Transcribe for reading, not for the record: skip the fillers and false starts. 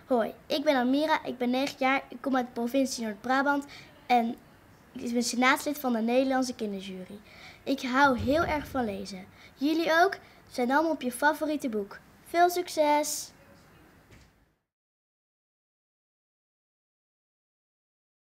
Hoi, ik ben Amira, ik ben 9 jaar, ik kom uit de provincie Noord-Brabant en ik ben senaatslid van de Nederlandse kinderjury. Ik hou heel erg van lezen. Jullie ook? Zijn allemaal op je favoriete boek. Veel succes!